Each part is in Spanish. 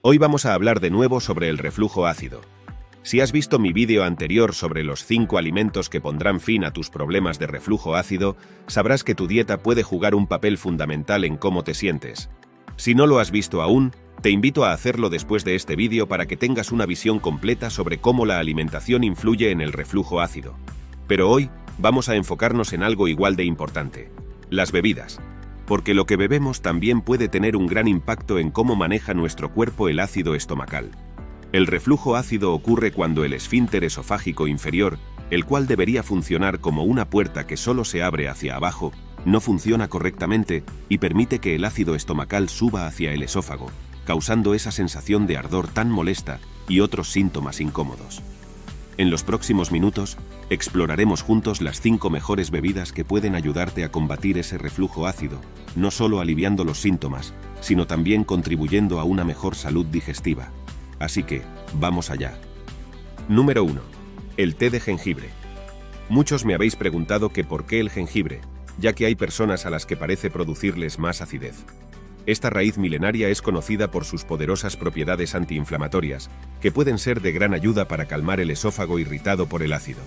Hoy vamos a hablar de nuevo sobre el reflujo ácido. Si has visto mi vídeo anterior sobre los 5 alimentos que pondrán fin a tus problemas de reflujo ácido, sabrás que tu dieta puede jugar un papel fundamental en cómo te sientes. Si no lo has visto aún, te invito a hacerlo después de este vídeo para que tengas una visión completa sobre cómo la alimentación influye en el reflujo ácido. Pero hoy, vamos a enfocarnos en algo igual de importante: las bebidas. Porque lo que bebemos también puede tener un gran impacto en cómo maneja nuestro cuerpo el ácido estomacal. El reflujo ácido ocurre cuando el esfínter esofágico inferior, el cual debería funcionar como una puerta que solo se abre hacia abajo, no funciona correctamente y permite que el ácido estomacal suba hacia el esófago, causando esa sensación de ardor tan molesta y otros síntomas incómodos. En los próximos minutos, exploraremos juntos las 5 mejores bebidas que pueden ayudarte a combatir ese reflujo ácido, no solo aliviando los síntomas, sino también contribuyendo a una mejor salud digestiva. Así que, vamos allá. Número 1. El té de jengibre. Muchos me habéis preguntado que por qué el jengibre, ya que hay personas a las que parece producirles más acidez. Esta raíz milenaria es conocida por sus poderosas propiedades antiinflamatorias, que pueden ser de gran ayuda para calmar el esófago irritado por el ácido.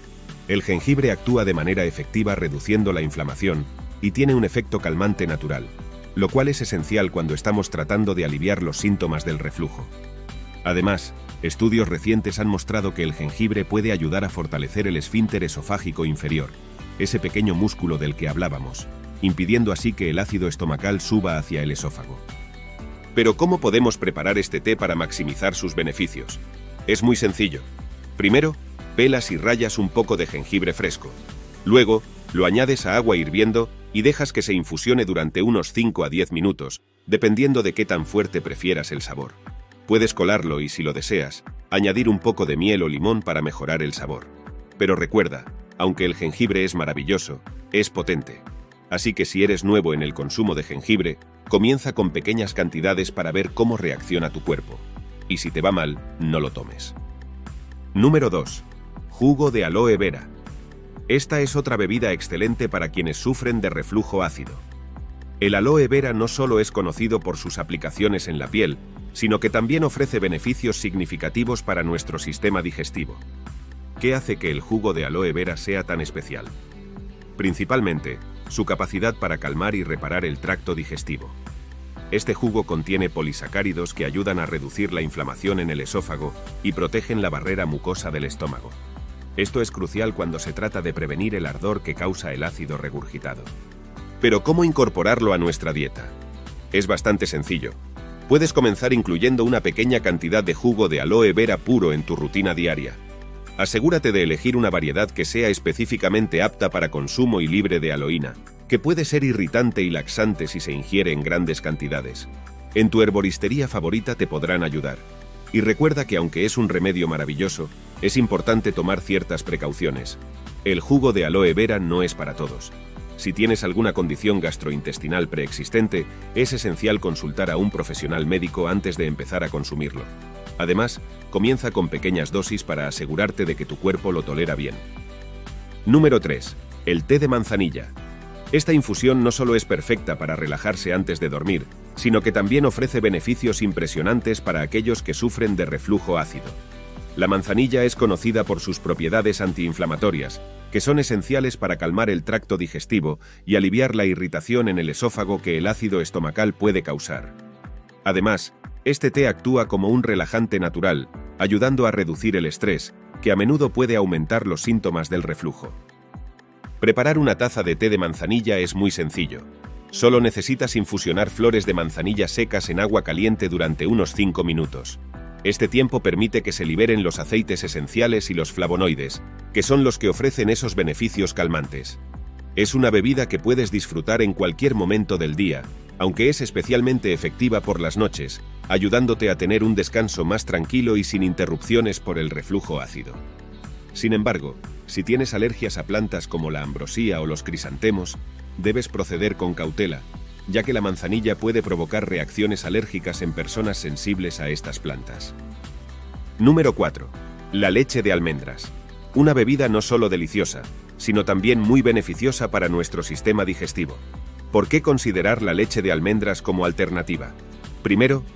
El jengibre actúa de manera efectiva reduciendo la inflamación y tiene un efecto calmante natural, lo cual es esencial cuando estamos tratando de aliviar los síntomas del reflujo. Además, estudios recientes han mostrado que el jengibre puede ayudar a fortalecer el esfínter esofágico inferior, ese pequeño músculo del que hablábamos, impidiendo así que el ácido estomacal suba hacia el esófago. Pero ¿cómo podemos preparar este té para maximizar sus beneficios? Es muy sencillo. Primero, pelas y rayas un poco de jengibre fresco. Luego, lo añades a agua hirviendo y dejas que se infusione durante unos 5 a 10 minutos, dependiendo de qué tan fuerte prefieras el sabor. Puedes colarlo y, si lo deseas, añadir un poco de miel o limón para mejorar el sabor. Pero recuerda, aunque el jengibre es maravilloso, es potente. Así que si eres nuevo en el consumo de jengibre, comienza con pequeñas cantidades para ver cómo reacciona tu cuerpo. Y si te va mal, no lo tomes. Número 2. Jugo de aloe vera. Esta es otra bebida excelente para quienes sufren de reflujo ácido. El aloe vera no solo es conocido por sus aplicaciones en la piel, sino que también ofrece beneficios significativos para nuestro sistema digestivo. ¿Qué hace que el jugo de aloe vera sea tan especial? Principalmente, su capacidad para calmar y reparar el tracto digestivo. Este jugo contiene polisacáridos que ayudan a reducir la inflamación en el esófago y protegen la barrera mucosa del estómago. Esto es crucial cuando se trata de prevenir el ardor que causa el ácido regurgitado. Pero ¿cómo incorporarlo a nuestra dieta? Es bastante sencillo. Puedes comenzar incluyendo una pequeña cantidad de jugo de aloe vera puro en tu rutina diaria. Asegúrate de elegir una variedad que sea específicamente apta para consumo y libre de aloína, que puede ser irritante y laxante si se ingiere en grandes cantidades. En tu herboristería favorita te podrán ayudar. Y recuerda que aunque es un remedio maravilloso, es importante tomar ciertas precauciones. El jugo de aloe vera no es para todos. Si tienes alguna condición gastrointestinal preexistente, es esencial consultar a un profesional médico antes de empezar a consumirlo. Además, comienza con pequeñas dosis para asegurarte de que tu cuerpo lo tolera bien. Número 3. El té de manzanilla. Esta infusión no solo es perfecta para relajarse antes de dormir, sino que también ofrece beneficios impresionantes para aquellos que sufren de reflujo ácido. La manzanilla es conocida por sus propiedades antiinflamatorias, que son esenciales para calmar el tracto digestivo y aliviar la irritación en el esófago que el ácido estomacal puede causar. Además, este té actúa como un relajante natural, ayudando a reducir el estrés, que a menudo puede aumentar los síntomas del reflujo. Preparar una taza de té de manzanilla es muy sencillo. Solo necesitas infusionar flores de manzanilla secas en agua caliente durante unos 5 minutos. Este tiempo permite que se liberen los aceites esenciales y los flavonoides, que son los que ofrecen esos beneficios calmantes. Es una bebida que puedes disfrutar en cualquier momento del día, aunque es especialmente efectiva por las noches, ayudándote a tener un descanso más tranquilo y sin interrupciones por el reflujo ácido. Sin embargo, si tienes alergias a plantas como la ambrosía o los crisantemos, debes proceder con cautela, ya que la manzanilla puede provocar reacciones alérgicas en personas sensibles a estas plantas. Número 4. La leche de almendras. Una bebida no solo deliciosa, sino también muy beneficiosa para nuestro sistema digestivo. ¿Por qué considerar la leche de almendras como alternativa? Primero,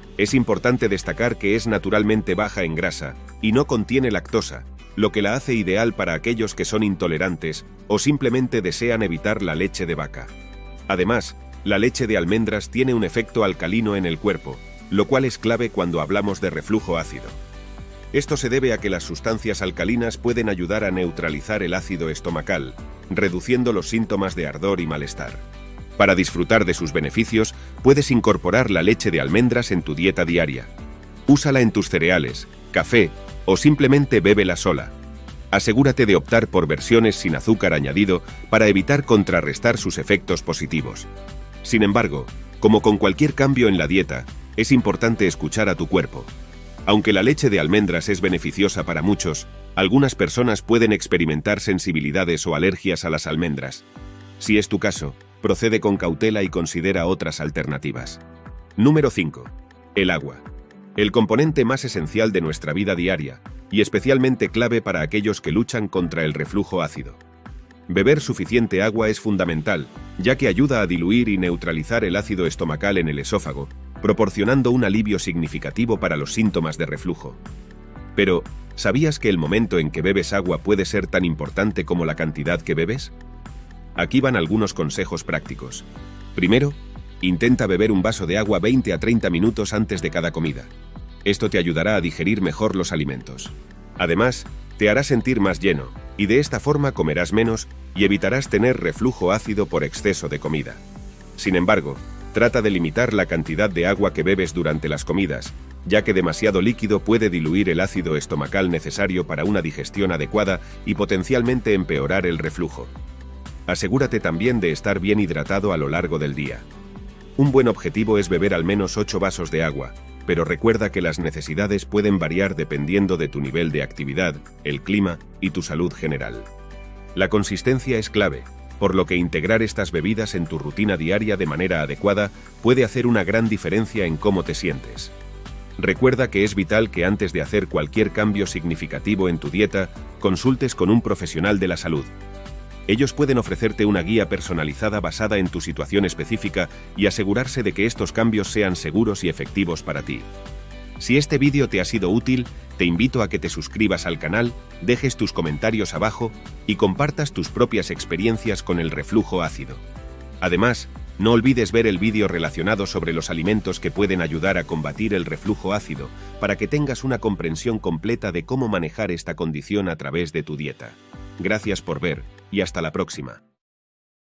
Es importante destacar que es naturalmente baja en grasa y no contiene lactosa, lo que la hace ideal para aquellos que son intolerantes o simplemente desean evitar la leche de vaca. Además, la leche de almendras tiene un efecto alcalino en el cuerpo, lo cual es clave cuando hablamos de reflujo ácido. Esto se debe a que las sustancias alcalinas pueden ayudar a neutralizar el ácido estomacal, reduciendo los síntomas de ardor y malestar. Para disfrutar de sus beneficios, puedes incorporar la leche de almendras en tu dieta diaria. Úsala en tus cereales, café o simplemente bébela sola. Asegúrate de optar por versiones sin azúcar añadido para evitar contrarrestar sus efectos positivos. Sin embargo, como con cualquier cambio en la dieta, es importante escuchar a tu cuerpo. Aunque la leche de almendras es beneficiosa para muchos, algunas personas pueden experimentar sensibilidades o alergias a las almendras. Si es tu caso, procede con cautela y considera otras alternativas. Número 5. El agua. El componente más esencial de nuestra vida diaria, y especialmente clave para aquellos que luchan contra el reflujo ácido. Beber suficiente agua es fundamental, ya que ayuda a diluir y neutralizar el ácido estomacal en el esófago, proporcionando un alivio significativo para los síntomas de reflujo. Pero, ¿sabías que el momento en que bebes agua puede ser tan importante como la cantidad que bebes? Aquí van algunos consejos prácticos. Primero, intenta beber un vaso de agua 20 a 30 minutos antes de cada comida. Esto te ayudará a digerir mejor los alimentos. Además, te hará sentir más lleno, y de esta forma comerás menos y evitarás tener reflujo ácido por exceso de comida. Sin embargo, trata de limitar la cantidad de agua que bebes durante las comidas, ya que demasiado líquido puede diluir el ácido estomacal necesario para una digestión adecuada y potencialmente empeorar el reflujo. Asegúrate también de estar bien hidratado a lo largo del día. Un buen objetivo es beber al menos 8 vasos de agua, pero recuerda que las necesidades pueden variar dependiendo de tu nivel de actividad, el clima y tu salud general. La consistencia es clave, por lo que integrar estas bebidas en tu rutina diaria de manera adecuada puede hacer una gran diferencia en cómo te sientes. Recuerda que es vital que antes de hacer cualquier cambio significativo en tu dieta, consultes con un profesional de la salud. Ellos pueden ofrecerte una guía personalizada basada en tu situación específica y asegurarse de que estos cambios sean seguros y efectivos para ti. Si este vídeo te ha sido útil, te invito a que te suscribas al canal, dejes tus comentarios abajo y compartas tus propias experiencias con el reflujo ácido. Además, no olvides ver el vídeo relacionado sobre los alimentos que pueden ayudar a combatir el reflujo ácido para que tengas una comprensión completa de cómo manejar esta condición a través de tu dieta. Gracias por ver y hasta la próxima.